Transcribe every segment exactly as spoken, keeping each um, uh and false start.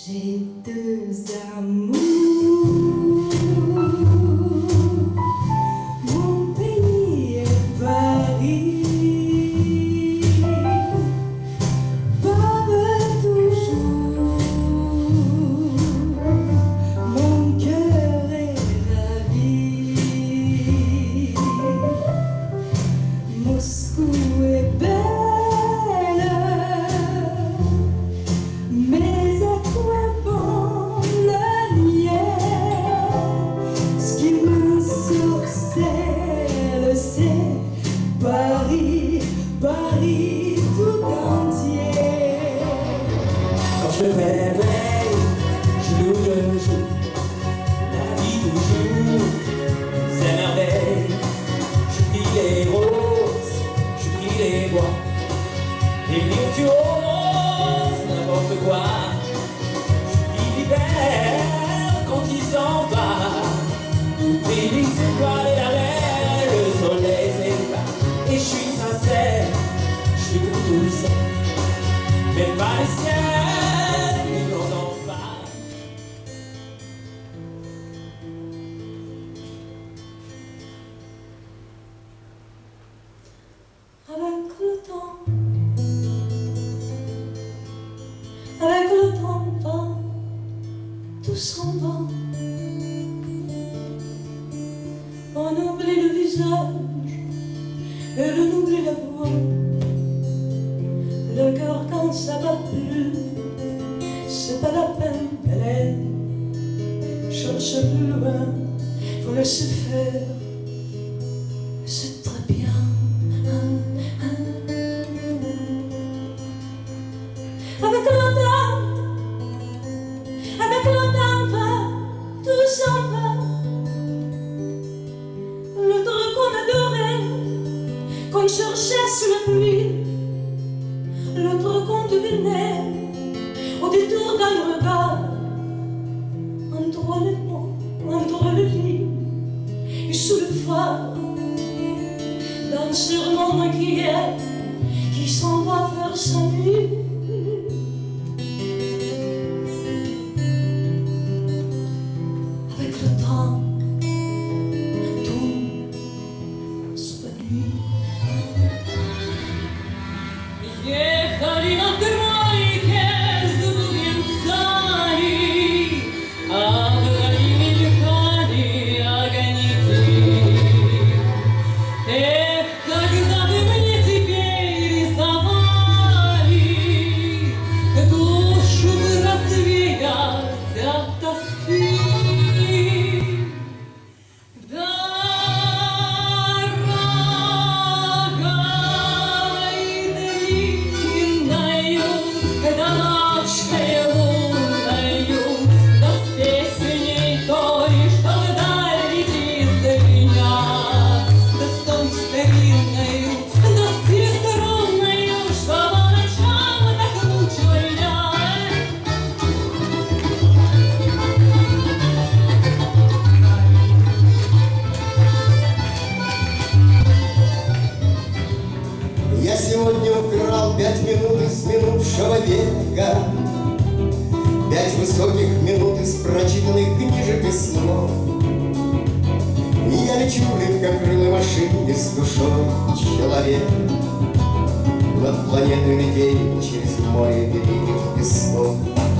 J'ai deux amours, mon pays est Paris, parle toujours, mon cœur est ravi. Moscou est belle, mais à quoi bon le nier? Ce qui me sorcelle, c'est Paris, Paris tout entier. Quand je me réveille, je loue le jour, la vie toujours nous émerveille. Je prie les roses, je prie les bois, les virtuoses, n'importe quoi. Je prie l'hiver quand il s'en va. Je prie les étoiles et la mer, le soleil s'éteint. Et je suis sincère, je suis pour tous, mais pas les siens, les n'entendent pas. Avec le temps, avec le temps va, tout s'en va. On oublie le visage et l'on oublie la voix. Le cœur quand ça va plus, c'est pas la peine d'aller chercher plus loin. Faut laisser faire, c'est très bien. Avec le temps, avec le temps va, tout s'en va. L'autre qu'on adorait, qu'on cherchait sous la pluie, l'autre qu'on devinait au détour d'un regard, entre les mots, entre le lit et sous le phare, d'un serment maquillé qui s'en va faire sa nuit. Avec le temps, tout s'évanouit. Ехали над Грайке с венцами, а вдали мелькали огоньки. Эх, когда бы мне теперь рисовали, душу бы развеять от тоски. Я сегодня украл пять минут из минувшего века, пять высоких минут из прочитанных книжек и снов. И я лечу в легкокрылой машине с душой человека над планетой людей через море великих песков.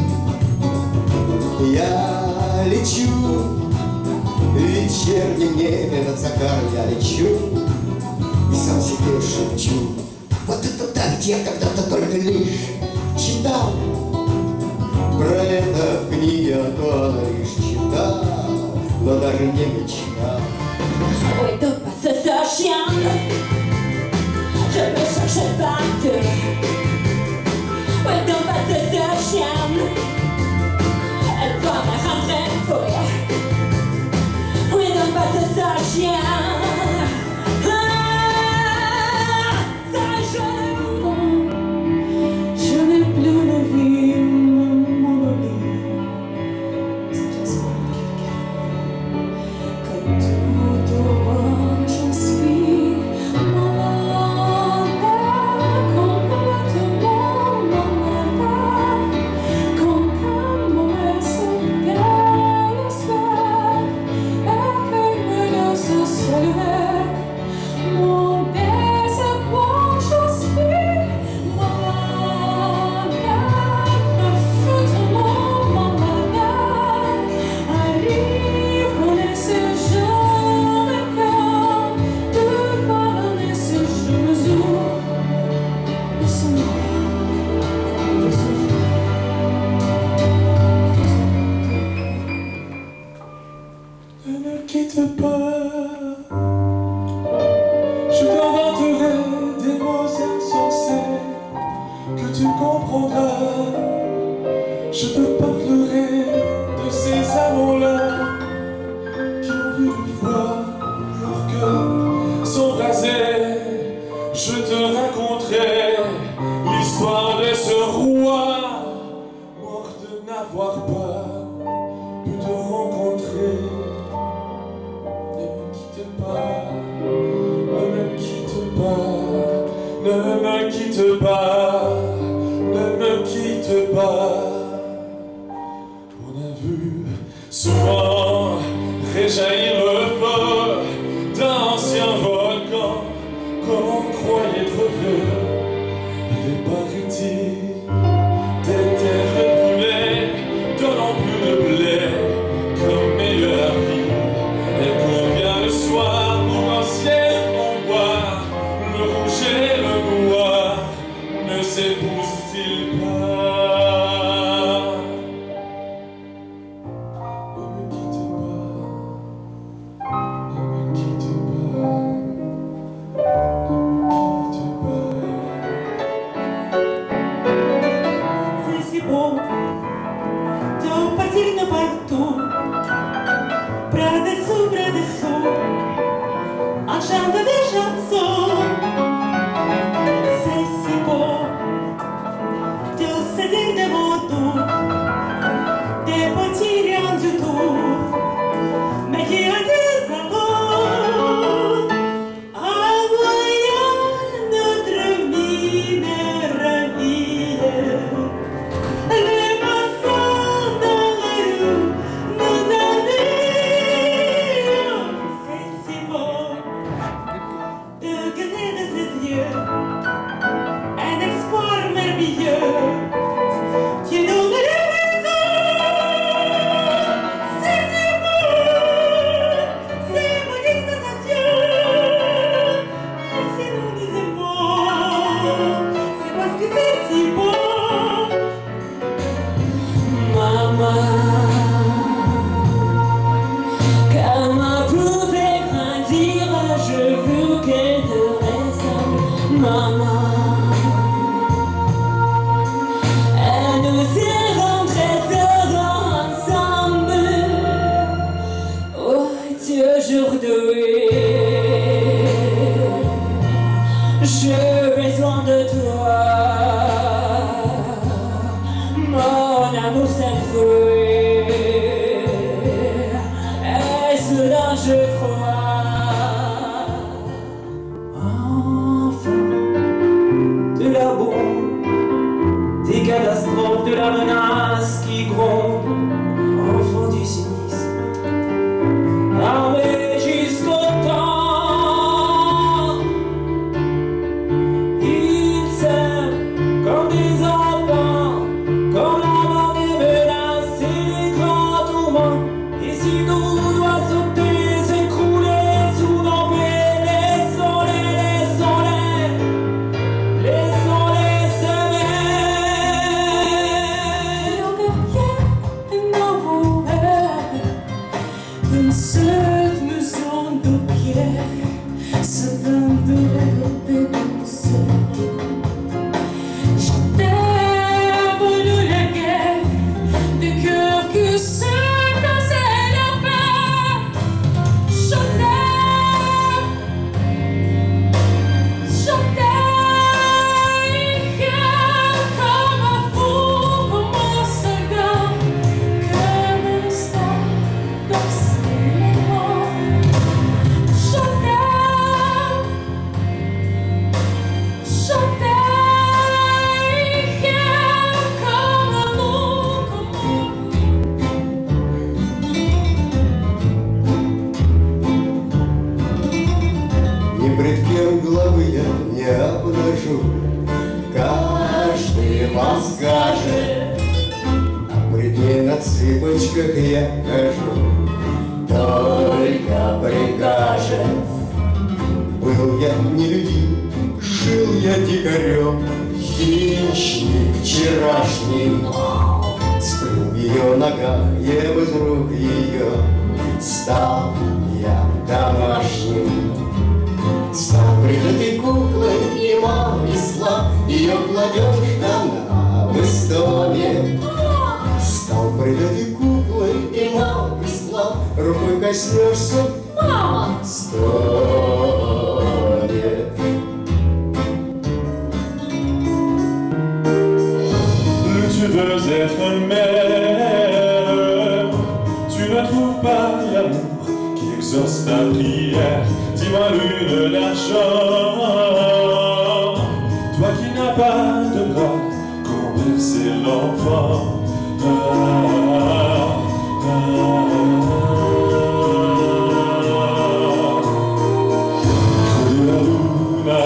Я лечу в вечернем небе над Сахарой, я лечу и сам себе шепчу: вот это так, где я когда-то только лишь читал про это в книге, а то лишь читал, но даже не мечтал. Oui, de passer ce chien, je vais chercher partout. Oui, de passer ce chien, elle va me rendre folle. Oui, de passer ce chien. quitte pas. Je t'inventerai des mots insensés que tu comprendras. Je te parlerai de ces amants-là qui ont vu voir leur cœur s'embraser. Je te raconterai l'histoire de ce roi mort de n'avoir pas pu te rencontrer. Ne me quitte pas, ne me quitte pas, ne me quitte pas, ne me quitte pas. On a vu souvent réjaillir le feu d'un ancien volcan qu'on croyait trop vieux. Il est paraît-il des terres brûlées donnant plus de blé comme meilleure vie. Et combien le soir pour un ciel en bois, le rouge et le noir ne s'épousent-ils pas? Ne me quitte pas, ne me quitte pas, ne me quitte pas. C'est si beau de partir n'importe où, près dessous, près dessous, en chantant des chansons. C'est si beau de se dire des mots doux, des petits rien du tout, mais qui ont des amours. En voyant notre mine ravie, les passants dans la rue nous ennuient. C'est si beau de guetter de ses yeux un espoir merveilleux qui nous donne raison. C'est si beau, c'est maudite sensation. Et si nous nous aimons, c'est parce que c'est si beau. Maman, comme un poupée grandir, je veux qu'elle te ressemble. Maman, elle nous seront très heureux ensemble. Oh Dieu, aujourd'hui, j'ai besoin de toi. Mon amour s'enfuit, et soudain je crois. Enfant de la bombe, des catastrophes, de la menace qui gronde, enfant du cynisme, armé jusqu'au temps. Ils s'aiment comme des enfants, comme la mort des menaces et les grands tourments. Et si tout doit sauter, s'écrouler sous nos pieds, laissons-les, laissons-les, laissons-les s'aimer. Non, une seule maison de pierre, se donne de développer tout seul. Je t'aime de la guerre, du cœur que se cassait la paix. Je t'aime, je t'aime comme un fou, comme un soldat, comme une star dans ses moments. Je t'aime, je t'aime comme un amour, comme Ни пред кем главы я не обнажу, каждый вам скажет, а пред ней на цыпочках я хожу, только прикажет. Был я нелюдим, жил я дикарем, хищник вчерашний. Сплю в ее ногах, ем из рук ее, стал домашним. Стал придатый куклы и мама весла, ее кладешь она в истоме. Стал придатый куклы и мама весла, рукой коснешься, Мама! стонет. Tu veux être mère, tu ne trouves pas l'amour qui exauce ta prière. Dis-moi lune l'argent, toi qui n'as pas de bras, comment bercer l'enfant? Ah, ah, Julia Luna.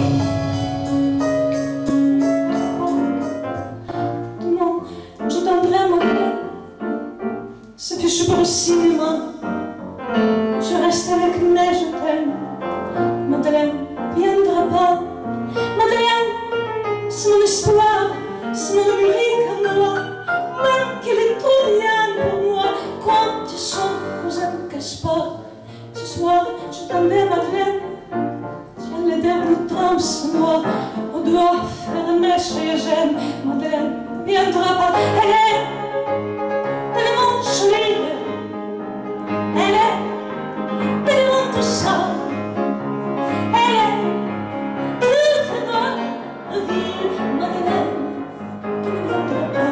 Je t'aimerai, Madeleine. Ce que je suis pas au cinéma. Je reste avec mais je t'aime. Madeleine viendra pas. Madeleine, c'est mon espoir, c'est mon unique à moi. Même qu'il est trop bien pour moi. Quand tu sens que je ne cache pas. Ce soir, je t'aimerai, Madeleine. Tiens les derniers temps sans moi. On doit faire un mèche et j'aime. Madeleine viendra pas. Elle est tellement jolie. Elle est tellement tout ça. Elle est toute ma vie. Madeleine, tu ne viendras pas.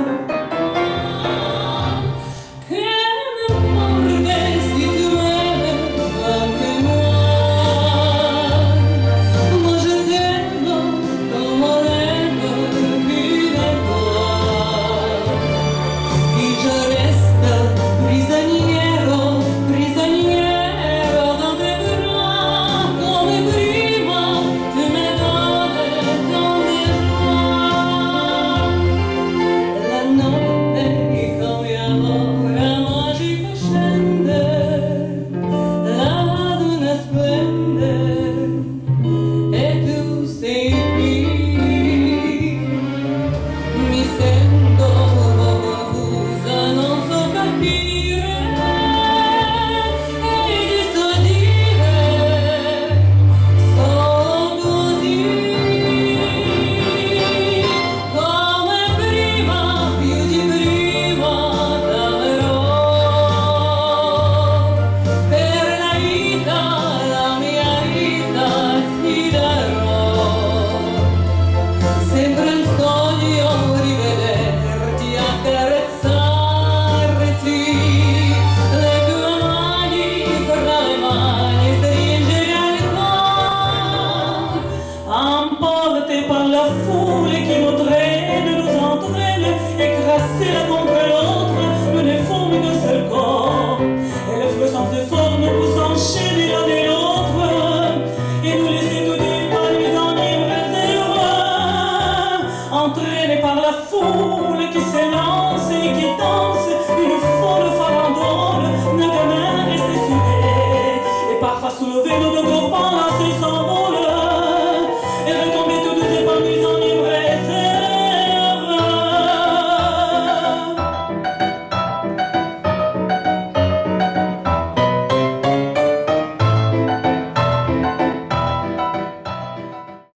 Que m'importe si tu m'aimes pas que moi. Moi je t'aime comme on aime une étoile. Et je reste prisonnière, prisonnière dans tes bras. Come prima tu me donnes ton joie. La notte come allora magica scende, la luna splende e tu sei qui. Mi sento confusa, non so capire e ti sto dire solo così. Come prima, più di prima t'amerò. Per la vita, la mia vita ti darò. Sembra un sogno rivederti, accarezzarti, le tue mani fra le mani, stringere al cuore. Emporté par la foule qui nous traîne, nous entraîne, écrasés l'un contre l'autre, nous ne formons qu'un seul corps. Et le feu sans effort nous pousse enchaîner l'un et l'autre, et nous laisser tous deux par les enivres heureux. Entraînés par la foule qui s'élance et qui danse, une